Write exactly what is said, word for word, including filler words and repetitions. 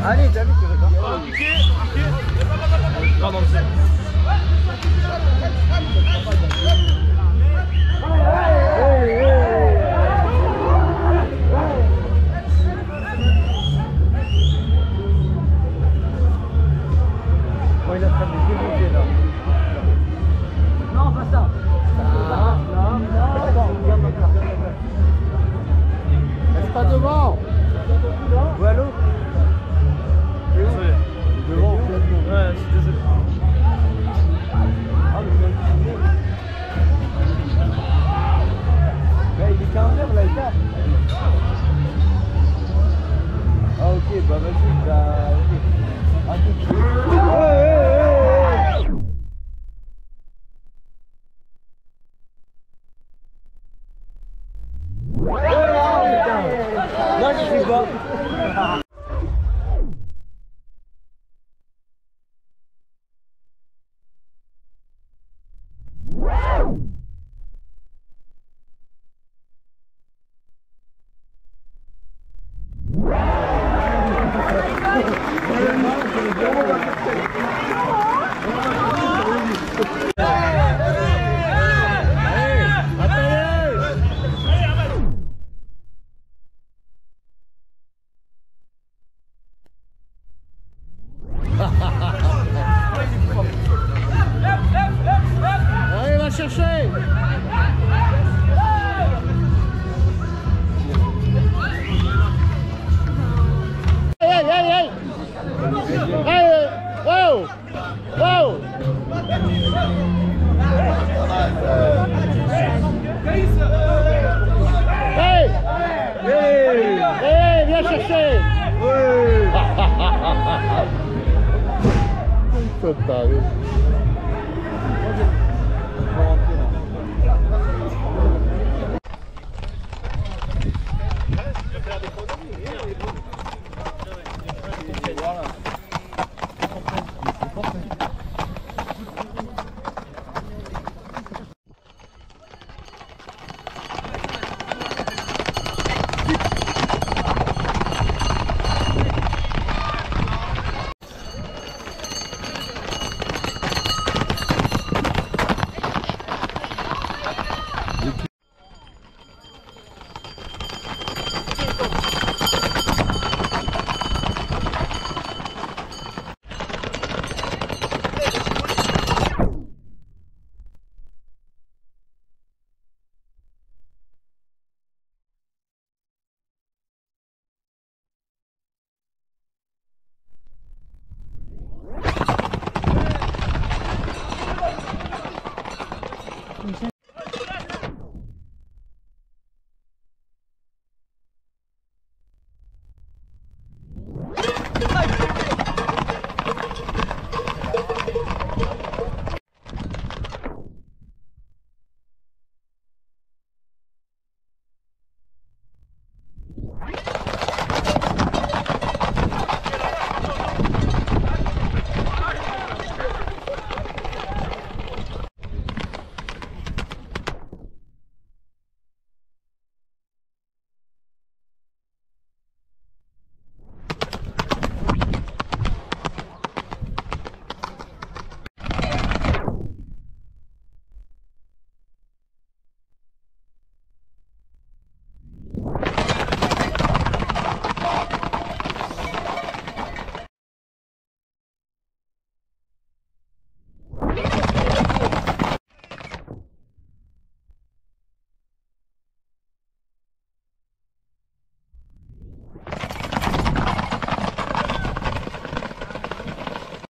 Allez, David, tu veux pas? Oh, piqué, piqué. Non, non, c'est... Oh, il a fait des démontés là. Non, pas ça. Ah, non, non. Attends, regarde ma carte. Reste pas devant. Où à l'autre? Désolé. Devant. Ouais, je suis désolé. Ah, mais je vais le là, il est quinze heures là, il tape. Ah, ok, bah vas-y, bah. Ok. À tout de suite. Ouais, ouais, ouais, ouais. Moi, je suis pas. Allez, va chercher. Hey, hey, hey. Hey, wow. Wow. Hey. Hey. Hey, viens chercher. Ouais. C'est taré. Faut rentrer.